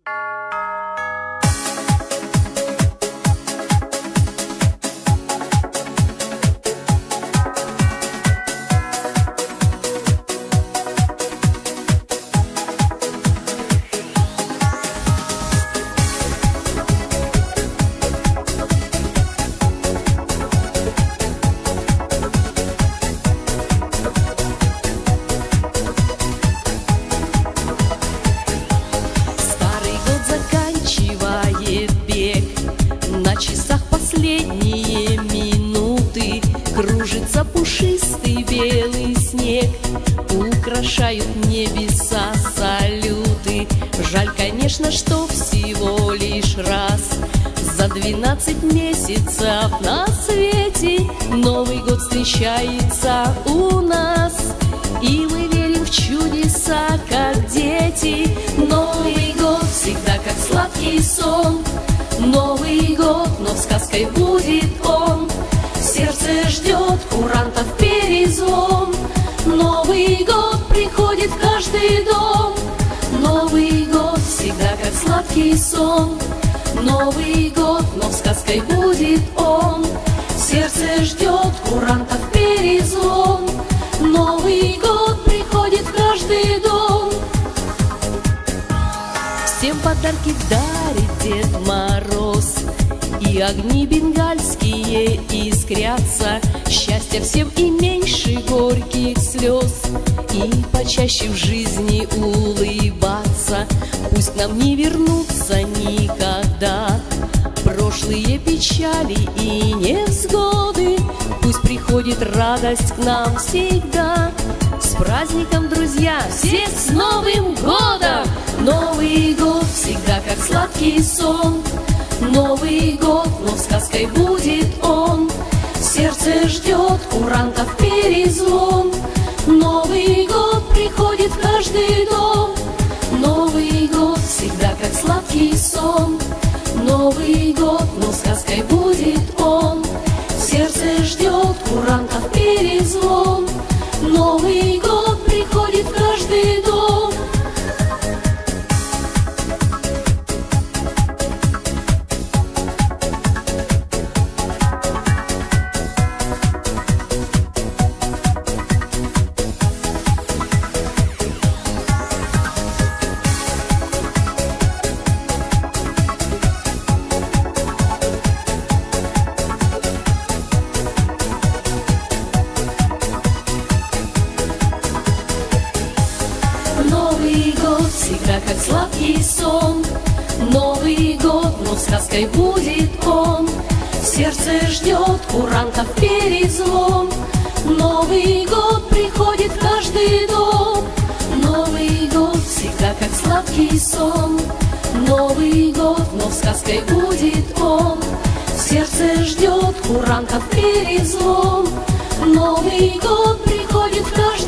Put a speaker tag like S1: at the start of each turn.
S1: На часах последние минуты, кружится пушистый белый снег, украшают небеса салюты. Жаль, конечно, что всего лишь раз за 12 месяцев на свете Новый год встречается у нас, и мы верим в чудеса, как дети. Новый год всегда как сладкий сон, Новый год, но сказкой будет он. Сердце ждет курантов перезвон. Новый год приходит в каждый дом. Новый год всегда как сладкий сон. Новый год, но сказкой будет он. Сердце ждет курантов перезвон. Новый год приходит в каждый дом. Всем подарки дарит Дед Мороз, и огни бенгальские искрятся. Счастья всем и меньше горьких слез, и почаще в жизни улыбаться. Пусть к нам не вернутся никогда прошлые печали и невзгоды. Пусть приходит радость к нам всегда. С праздником, друзья, всех с Новым годом! Новый год всегда как сладкий сон. Новый год, но сказкой будет он. Сердце ждет курантов перезвон. Новый год приходит в каждый дом. Новый год всегда как сладкий сон. Новый год, но сказкой будет он. Сердце ждет курантов перезвон. Новый год приходит в каждый дом. Новый год всегда как сладкий сон. Новый год, но сказкой будет он. Сердце ждет курантов перезвон. Новый год приходит в каждый дом. Новый год всегда как сладкий сон. Новый год, но сказкой будет он. Сердце ждет курантов перезвон. Новый год приходит в каждый дом.